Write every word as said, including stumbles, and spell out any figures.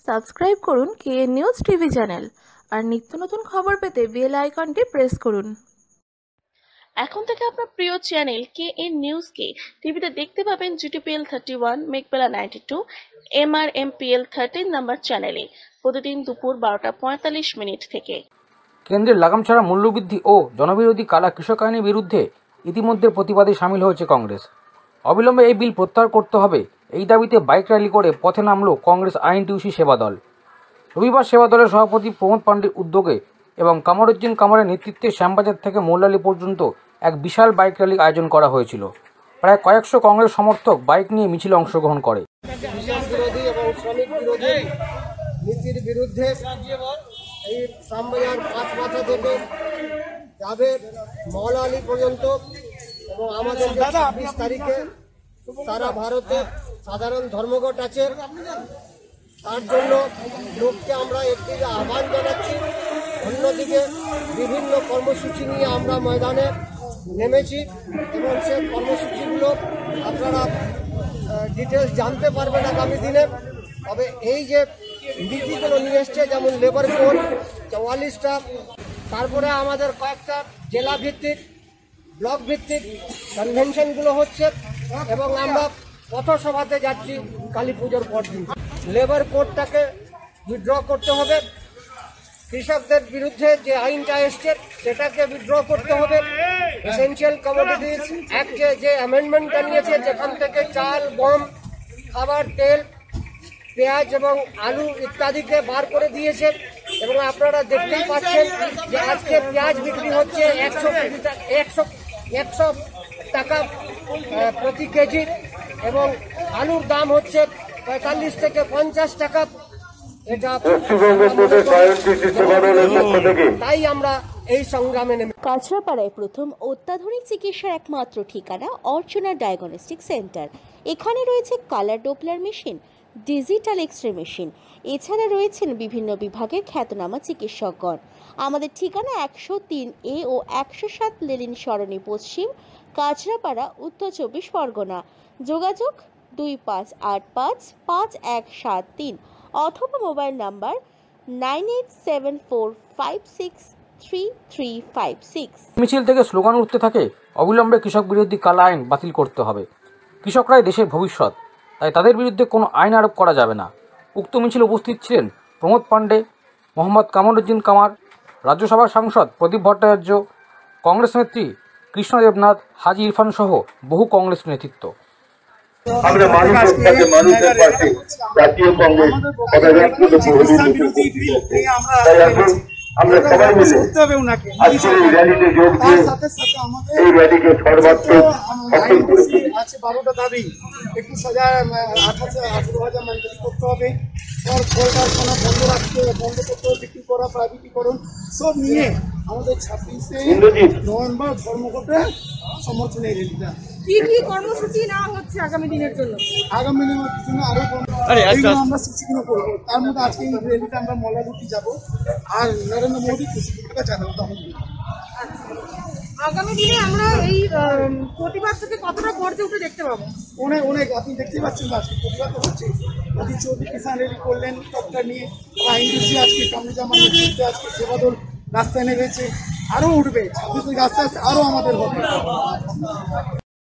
Subscribe করুন KN news TV channel আর নিত্য নতুন খবর পেতে বেল আইকনটি প্রেস করুন। এখন থেকে আপনার প্রিয় চ্যানেল কেএন নিউজ কে টিভিতে দেখতে পাবেন GTPL thirty one, Meghbela ninety two, MRMPL thirteen number চ্যানেলে প্রতিদিন দুপুর বারোটা পঁয়তাল্লিশ মিনিট থেকে। কেন্দ্রের লাগাম ছাড়া মূল্যবৃদ্ধি ও জনবিরোধী কালা কৃষক আইনের বিরুদ্ধে ইতিমধ্যে প্রতিবাদে সামিল হয়েছে কংগ্রেস। অবিলম্বে এই বিল প্রত্যাহার করতে হবে, এই দাবিতে বাইক র্যালি করে পথে নামল কংগ্রেস আইএনটিইউসি সেবা দল। রবিবার সেবা দলের সভাপতি প্রমোদ পাণ্ডের উদ্যোগে এবং কামরুজ্জিন কামারের নেতৃত্বে শ্যামবাজার থেকে মোল্লালী পর্যন্ত এক বিশাল বাইক র্যালি আয়োজন করা হয়েছিল। প্রায় কয়েকশো কংগ্রেস সমর্থক বাইক নিয়ে মিছিলে অংশগ্রহণ করে। নীতির বিরুদ্ধে এই শ্যামবাজার পাঁচ মাথা থেকে যাবে মৌলালী পর্যন্ত এবং আমাদের ছাব্বিশ তারিখে সারা ভারতে সাধারণ ধর্মঘট আছে। তার জন্য লোককে আমরা একদিকে আহ্বান জানাচ্ছি, অন্যদিকে বিভিন্ন কর্মসূচি নিয়ে আমরা ময়দানে নেমেছি এবং সেই কর্মসূচিগুলো আপনারা ডিটেলস জানতে পারবেন আগামী দিনে। তবে এই যে নীতিগুলো নিয়ে এসছে, যেমন লেবার কোড চৌয়াল্লিশটা, তারপরে আমাদের কয়েকটা জেলা ভিত্তিক ব্লক ভিত্তিক কনভেনশনগুলো হচ্ছে এবং আমরা পথসভাতে যাচ্ছি কালী পুজোর পর দিন। লেবার কোডটাকে উইথড্র করতে হবে, কৃষকদের বিরুদ্ধে যে আইনটা এসছে সেটাকে উইথড্র করতে হবে। এসেনশিয়াল কমোডিটিস অ্যাক্টে যে অ্যামেন্ডমেন্টটা নিয়েছে, যেখান থেকে চাল, গম, খাবার, তেল, পেঁয়াজ এবং আলু ইত্যাদিকে বার করে দিয়েছে এবং আপনারা দেখতেই পাচ্ছেন যে আজকে পেঁয়াজ বিক্রি হচ্ছে একশো একশো একশো টাকা প্রতি কেজি এবং আলুর দাম হচ্ছে পঁয়তাল্লিশ থেকে পঞ্চাশ টাকা। এটা তাই আমরা এই সংগ্রামে নেমে। কাঁচরাপাড়ায় প্রথম অত্যাধুনিক চিকিৎসার একমাত্র ঠিকানা অর্চনা ডায়াগনস্টিক সেন্টার। এখানে রয়েছে colour doppler machine, digital X-ray machine, এছাড়া রয়েছেন বিভিন্ন বিভাগের খ্যাতনামা চিকিৎসকগণ। আমাদের ঠিকানা একশো তিন এ ও একশো সাত লেনিন সরণি, পশ্চিম কাঁচরাপাড়া, উত্তর চব্বিশ পরগনা। যোগাযোগ দুই পাঁচ আট পাঁচ পাঁচ এক সাত তিন অথবা mobile number nine eight seven four five six three three five six. মিছিল থেকে স্লোগান উঠতে থাকে, অবিলম্বে কৃষক বিরোধী কালা আইন বাতিল করতে হবে। কৃষকরাই দেশের ভবিষ্যৎ, তাই তাদের বিরুদ্ধে কোনো আইন আরোপ করা যাবে না। উক্ত মিছিলে উপস্থিত ছিলেন প্রমোদ পাণ্ডে, মোহাম্মদ কামরুজ্জিন কামার, রাজ্যসভার সাংসদ প্রদীপ ভট্টাচার্য, কংগ্রেস নেত্রী কৃষ্ণ দেবনাথ, হাজি ইরফান সহ বহু কংগ্রেস নেতৃত্ব। আমরা মানুষের মানুষের পাশে জাতীয় কংগ্রেস আমরা সবাই মিলে আজকে এই র্যালিতে যোগ দিয়ে এই র্যালিকে সর্বাত্মক সফল করেছি। আছে বারোটা দাবি, একুশ হাজার আঠাশ আঠেরো হাজার মেন্টেন করতে হবে, কলকারখানা বন্ধ রাখতে বন্ধ করতে হবে, বিক্রি করা প্রাইভেটিকরণ সব নিয়ে আমাদের ছাব্বিশে নভেম্বর ধর্মঘটে সমর্থনে এই র্যালিটা। কি কি কর্মসূচি নেওয়া হচ্ছে আগামী দিনের জন্য? আগামী দিনের জন্য আরো আমরা সূচিগুলো করবো। তার মধ্যে আজকে এই র্যালিতে আমরা মল্লারুটি যাবো আর নরেন্দ্র মোদী কৃষিটা জানাবো। আগামী দিনে আমরা এই প্রতিবাদ থেকে কতটা গর্জে উঠে দেখতে পাবো? অনেক অনেক আপনি দেখতে পাচ্ছেন আজকে প্রতিবাদ হচ্ছে। মোদী চৌধুরী কিষাণ র্যালি করলেন টপটা নিয়ে, আইনডিসি আজকে কামরুজ্জামান নেতৃত্বে আজকে সেবাদল রাস্তায় নেমেছে, আরও উঠবে ছাব্বিশ আস্তে আস্তে আরও আমাদের হবে।